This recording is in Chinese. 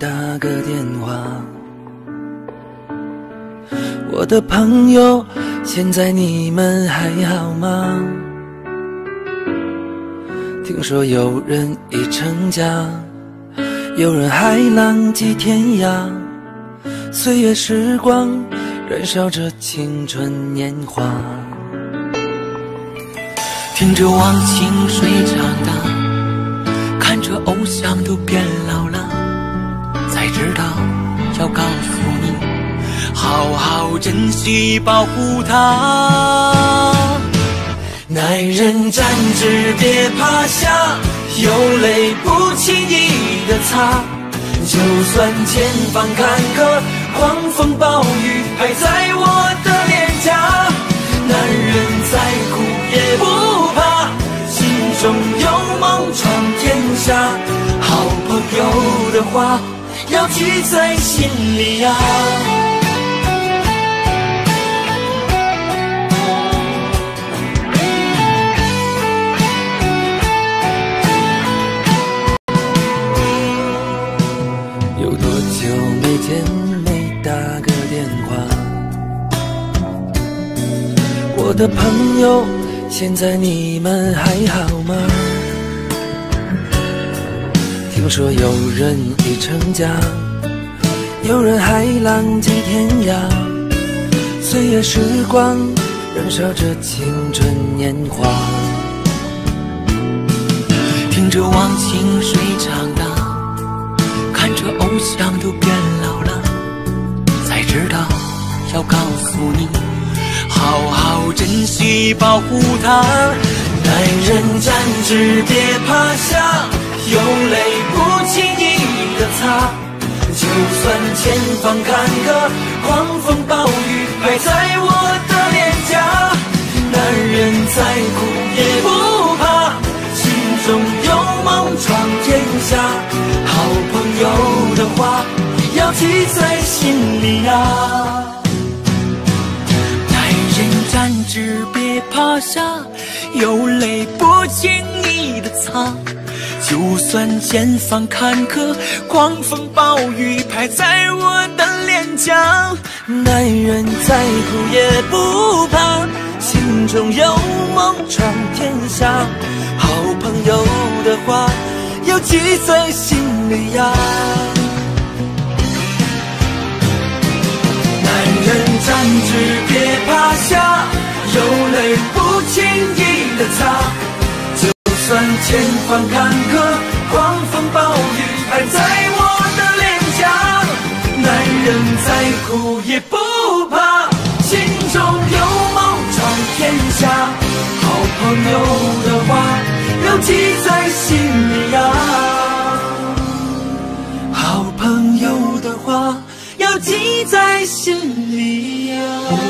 打个电话。我的朋友，现在你们还好吗？听说有人已成家，有人还浪迹天涯。岁月时光燃烧着青春年华， 听着忘情水长大，看着偶像都变老了，才知道要告诉你，好好珍惜保护它。 男人站直别趴下，有泪不轻易的擦，就算前方坎坷，狂风暴雨拍在我的脸颊。男人再苦也不怕，心中有梦闯天下。好朋友的话要记在心里呀。有多久没见没打个电话？我的朋友，现在你们还好吗？听说有人已成家，有人还浪迹天涯。岁月时光燃烧着青春年华， 听着忘情水长大，看着偶像都变老了，才知道要告诉你，好好珍惜保护它。 男人站直别趴下，有泪不轻易的擦，就算前方坎坷，狂风暴雨拍在我的脸颊。男人再苦也不怕，心中有梦闯天下。好朋友的话要记在心里呀。 男人站直别趴下，有泪不轻易的擦，就算前方坎坷，狂风暴雨拍在我的脸颊。 男人再苦也不怕，心中有梦闯天下。好朋友的话要记在心里呀。男人站直别趴下，有泪不轻易的擦，就算前方坎坷，狂风暴雨拍在我的脸颊。男人再苦也不怕，心中有梦闯天下。好朋友的话要记在心里呀。好朋友的话要记在心里呀。